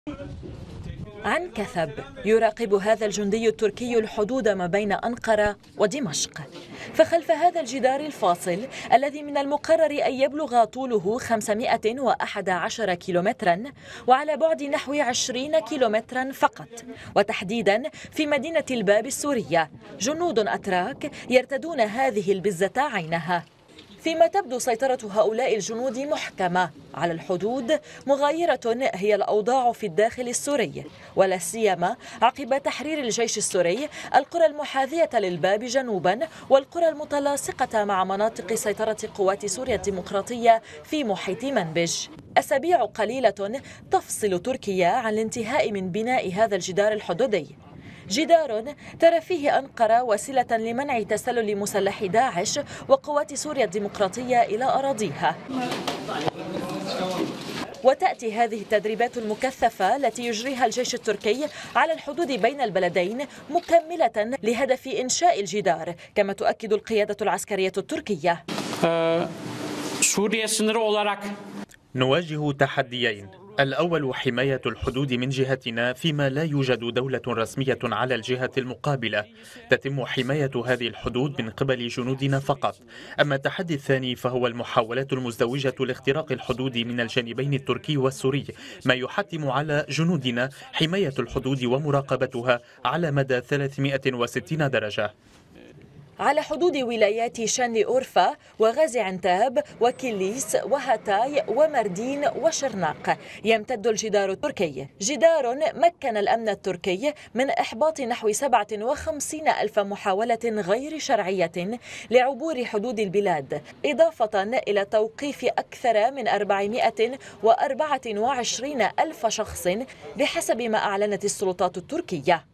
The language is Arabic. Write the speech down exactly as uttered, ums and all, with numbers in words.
عن كثب يراقب هذا الجندي التركي الحدود ما بين أنقرة ودمشق، فخلف هذا الجدار الفاصل الذي من المقرر أن يبلغ طوله خمسمائة وأحد عشر كيلومترا وعلى بعد نحو عشرين كيلومترا فقط، وتحديدا في مدينة الباب السورية، جنود أتراك يرتدون هذه البزة عينها، فيما تبدو سيطرة هؤلاء الجنود محكمة على الحدود. مغايرة هي الأوضاع في الداخل السوري، ولا سيما عقب تحرير الجيش السوري القرى المحاذية للباب جنوبا والقرى المتلاصقة مع مناطق سيطرة قوات سوريا الديمقراطية في محيط منبج. أسابيع قليلة تفصل تركيا عن الانتهاء من بناء هذا الجدار الحدودي، جدار ترى فيه أنقرة وسيلة لمنع تسلل مسلحي داعش وقوات سوريا الديمقراطية إلى أراضيها. وتأتي هذه التدريبات المكثفة التي يجريها الجيش التركي على الحدود بين البلدين مكملة لهدف إنشاء الجدار، كما تؤكد القيادة العسكرية التركية. نواجه تحديين، الأول حماية الحدود من جهتنا فيما لا يوجد دولة رسمية على الجهة المقابلة، تتم حماية هذه الحدود من قبل جنودنا فقط. أما التحدي الثاني فهو المحاولات المزدوجة لاختراق الحدود من الجانبين التركي والسوري، ما يحتم على جنودنا حماية الحدود ومراقبتها على مدى ثلاثمائة وستين درجة. على حدود ولايات شانلي أورفا وغازي عنتاب وكيليس وهاتاي ومردين وشرناق يمتد الجدار التركي، جدار مكن الأمن التركي من إحباط نحو سبعة وخمسين ألف محاولة غير شرعية لعبور حدود البلاد، إضافة إلى توقيف أكثر من أربعمائة وأربعة وعشرين ألف شخص بحسب ما أعلنت السلطات التركية.